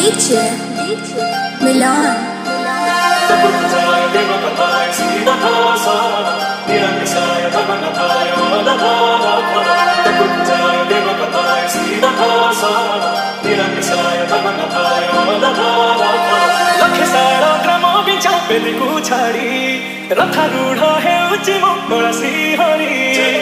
DJ Milan. रथारूढ़ हेउछि मो कळसी हरि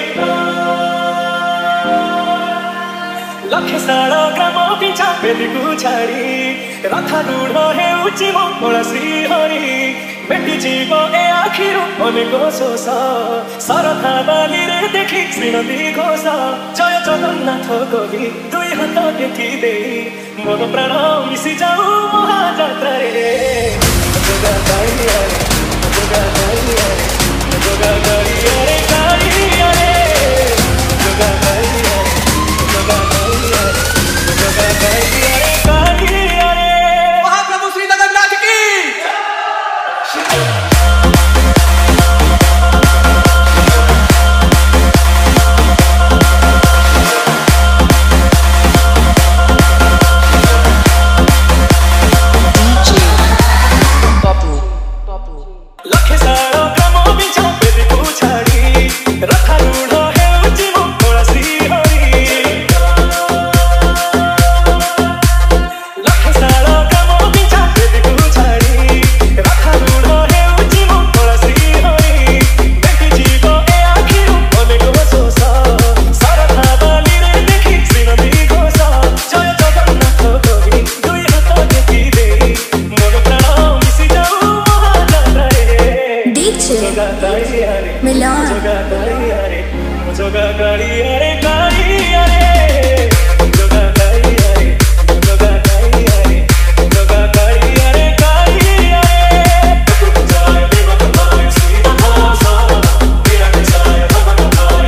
लक्षे साल ग्राम पिछा बेदीकु छाड़ी रथारूढ़ हेउछि मो कळसी हरि बेटी जीव ए आखिरु अनेक शोष सरथा बाली रे देखि श्रीनदी घोष जय जगन्नाथ कवि दुई हाथ टेकी दे मोर प्राण मिशि जाऊ महाजात्रा रे जोगा गाइया रे जोगा गाइया रे जोगा गाइया रे गाइया रे जोगा गाइया रे जोगा गाइया रे जोगा गाइया रे गाइया रे महाप्रभु श्री जगन्नाथ की Milan. जोगा गाइया रे जोगा गाइया रे गाइया रे जोगा गाइया रे जोगा गाइया रे जोगा गाइया रे गाइया रे जय देवताय श्री दासा विराट साय भगवताय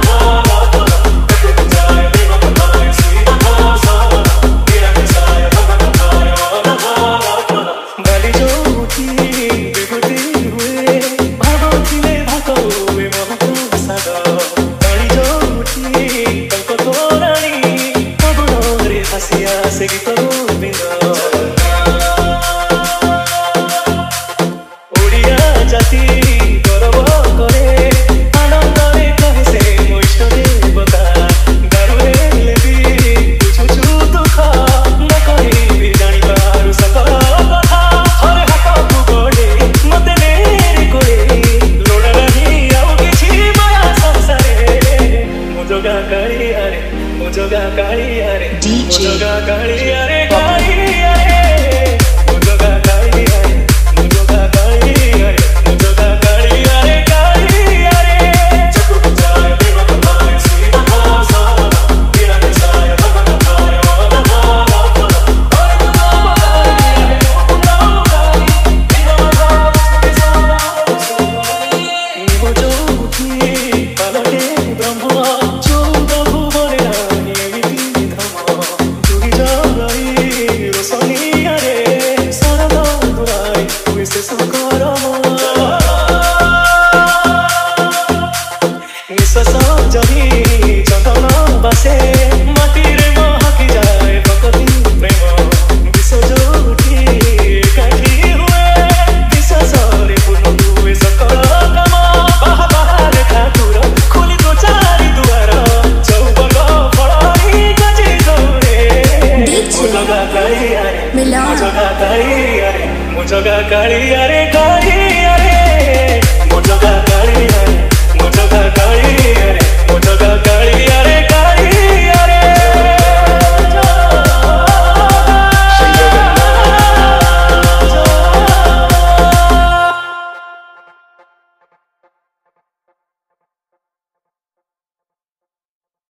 वदनाथ जय देवताय श्री दासा विराट साय भगवताय वदनाथ बलि ज्योति विभूति हुए भावतिले भातोवे महको साद बलि ज्योति कल्प तोराणी पवनरे हसिया से गीत गोविंद ओडिया जाति गर्व करे आनंदरे कहे से मोइष्ट देवता गारुरे लेबी बुझुछु दुख न कहिबी जानि पारु सकल कथा हरे हाथ गोडे मते नेरे कोरे लोड़ा नहीं आउ किछि माया संसारे मो जोगा गाइया रे मो जोगा गाइया रे मो जोगा गाइया रे गाइया रे मो जोगा गाइया रे मो जोगा गाइया रे मो जोगा गाइया रे गाइया रे जय देवताय श्री दासा विराट साय भगवताय वदनाथ मो ज्योति पलटे ब्रह्म चौदह भुवने रानी धम जुगी जलाई रोशनिया रे सरद दुराई विशेष करम निश्वास जही चंदन बासे माटी रे महकी जाए भक्ति प्रेम विश्व ज्योति एकाठी हुए विश्वास रे पूर्ण हुए सकल काम बाहा बाहर ठाकुर खोली तो चारि दुआर चौबन फळारी गजे गौरे DJ जोगा गाइया रे Milan. जोगा गाइया रे जोगा गाइया रे गाइया